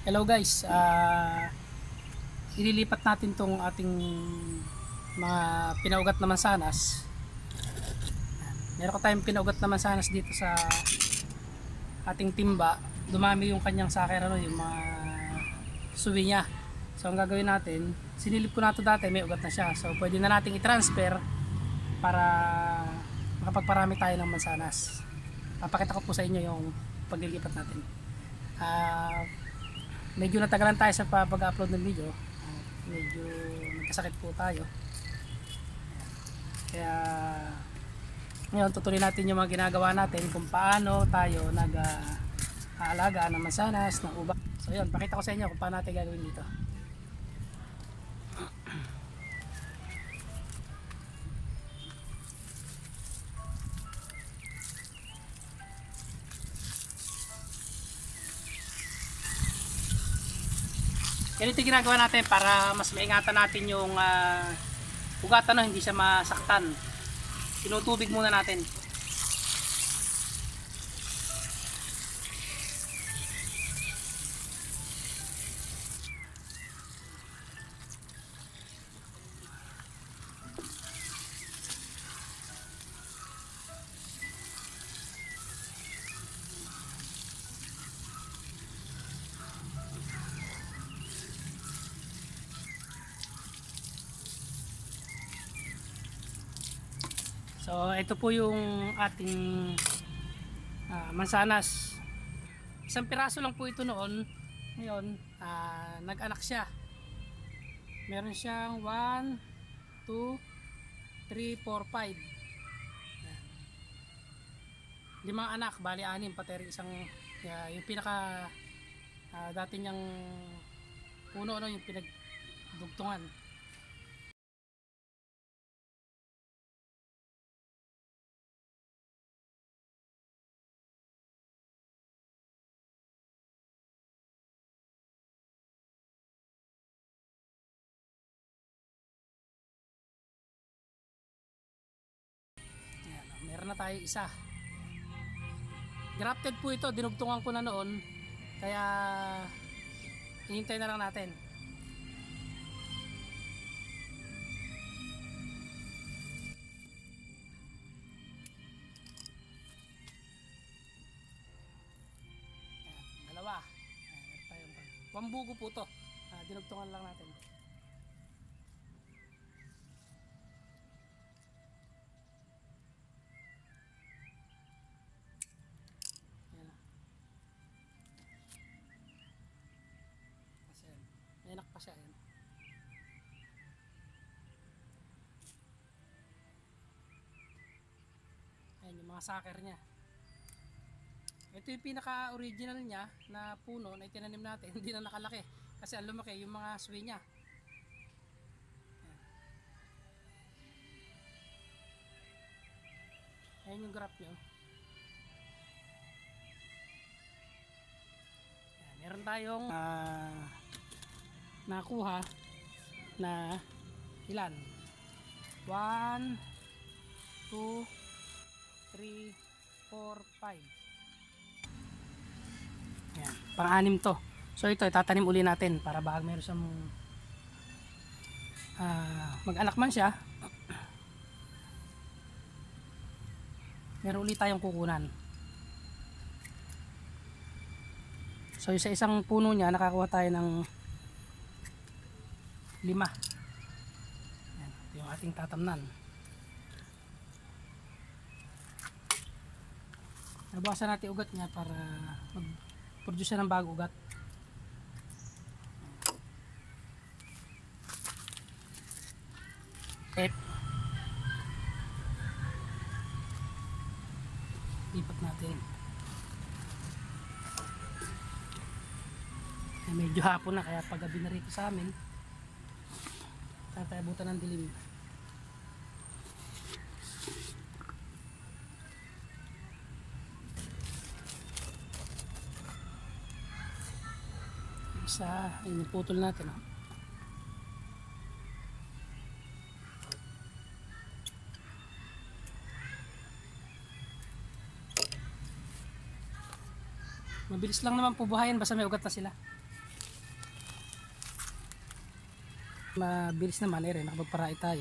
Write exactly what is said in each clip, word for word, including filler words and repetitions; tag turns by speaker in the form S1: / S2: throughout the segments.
S1: Hello guys, uh, ililipat natin tong ating mga pinaugat na mansanas. Meron ko tayong pinaugat na mansanas dito sa ating timba. Dumami yung kanyang saker, ano, yung mga suwi niya. So ang gagawin natin, sinilip ko na ito dati, may ugat na siya. So pwede na natin i-transfer para makapagparami tayo ng mansanas. Papakita ko po sa inyo yung paglilipat natin. Ah... Uh, medyo natagalan tayo sa pag-upload ng video, medyo nagkasakit po tayo, kaya ngayon tutuloy natin yung mga ginagawa natin kung paano tayo nag-aalaga ng mansanas, ng uba. So yun, pakita ko sa inyo kung paano natin gagawin dito. Ganito ginagawa natin para mas maingatan natin yung uh, ugatan, no, hindi siya masaktan. Tinutubig muna natin. So ito po yung ating uh, mansanas. Isang piraso lang po ito noon. Ngayon uh, nag-anak siya. Meron siyang one, two, three, four, five. Limang anak, bali anim, pati rin isang uh, yung pinaka uh, dati niyang puno, no, yung pinagdugtungan. Meron na tayo isa. Grafted po ito, dinugtungan ko na noon, kaya hihintay na lang natin. Ayan, dalawa. Ayan, meron tayong pambugo po ito. Ah, dinugtungan lang natin. May anak pa siya, ayan. Ayan yung mga sucker niya. Ito yung pinaka original niya na puno na itinanim natin. Hindi na nakalaki kasi ang lumaki yung mga suwi niya. Ayan, ayan yung graph niya. Ayan, meron tayong uh, nakuha na ilan? one, two, three, four, five. Ayan, pang-anim to. So ito itatanim uli natin para baka meron siyang uh, mag-anak man siya, meron ulit tayong kukunan. So sa isang puno niya nakakuha tayo ng lima. Ayan, ito yung ating tatamnan. Nabawasan natin ugat niya para mag-produce siya ng bagong ugat. Tep. Lipat natin. Ay, medyo hapon na kaya paggabi na rito sa amin. Tatayabutan ng dilim. Isa, ayun, putol natin, oh. Mabilis lang naman po buhayin basta may ugat na sila. Mabilis naman eh rin, nakapagparai tayo.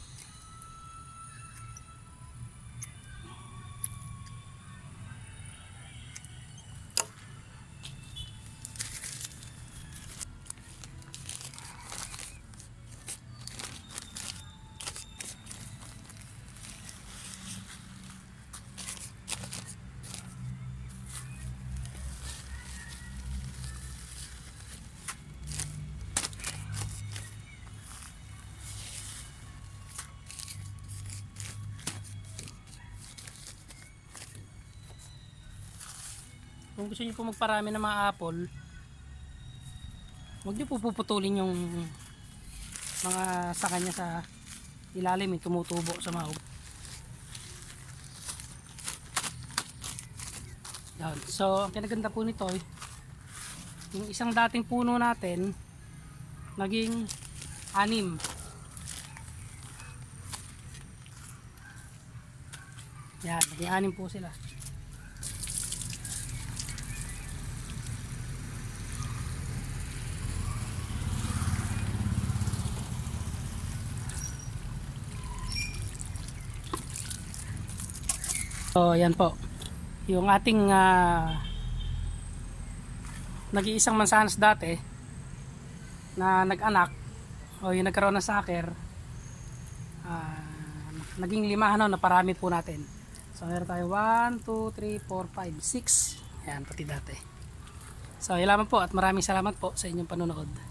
S1: Kung gusto niyo po magparami ng mga apple, huwag niyo po puputulin yung mga saka niya sa ilalim, yung tumutubo sa mahog. Yan. So, ang kinaganda po nito, yung isang dating puno natin, naging anim. Yan, naging anim po sila. So yan po yung ating uh, nag-iisang mansanas dati na nag-anak o yung nagkaroon ng sucker, uh, naging lima, ano, naparami po natin. So meron tayo one, two, three, four, five, six. Yan, pati dati. So yun lamang po at maraming salamat po sa inyong panonood.